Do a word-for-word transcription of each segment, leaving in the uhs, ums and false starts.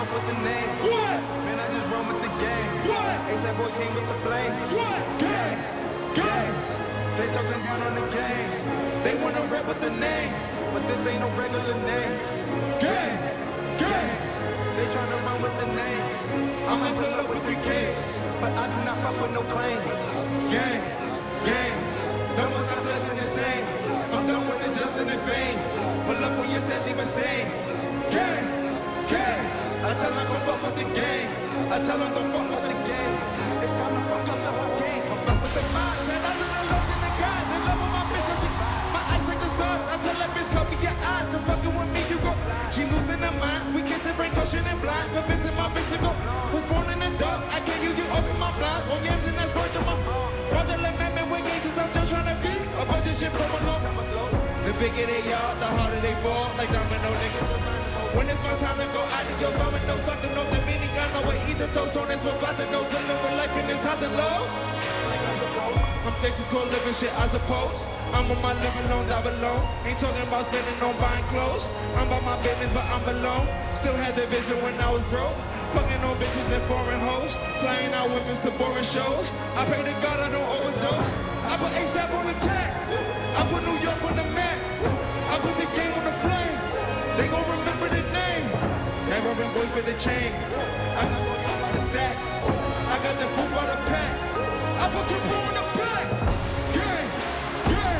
off with the name. What? Man, I just run with the game. What? A$AP boy came with the flame. What? Gang, gang. They talking down on the game. They wanna rap with the name, but this ain't no regular name. Gang, gang. They tryna run with the name. I might pull up with three K, but I do not fuck with no claim. Gang, gang. No more time blessing insane. I'm done with the just in the vein. Pull up when you said leave a stain. Gang, gang. I tell them come fuck with the game. I tell them don't fuck with the game. It's time to fuck up the whole game. Come fuck with the mind. And I do the lows and the guys. They love my bitch, don't you? My eyes like the stars. I tell that bitch cover your eyes. Cause fucking with me you go. She losing her mind. We kiss it, Frank Ocean and blind. Convincing my bitch to go. Was born in the dark. I gave you, you open my blinds. On yams and that's word to my Roger let man with gangsters. I'm just trying to be a bunch of shit from a long time ago. The bigger they are, the harder they fall. Like domino niggas. When it's my time to go, adios, mama, no sucker, no Dominicano, with either those on this, we're about to know, dealing with life in this house and low. I'm Texas cold living shit, I suppose. I'm on my living alone, die alone. Ain't talking about spending on buying clothes. I'm about my business, but I'm alone. Still had the vision when I was broke. Fucking on bitches and foreign hoes. Flying out with some boring shows. I pray to God I don't overdose. I put A$AP on the tag. I put New York on the map. I put the game on the flame. They gon' remember the name. Never been boys for the chain. I got one out by the sack. I got the food by the pack. I put your bro in the back. Gang, gang.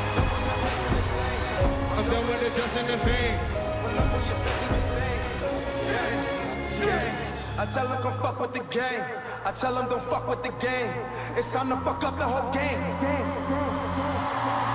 I'm done with it just in the vein. Pull up when you say we stay. Gang, gang. I tell them come fuck with the game. I tell them don't fuck with the game. It's time to fuck up the whole game.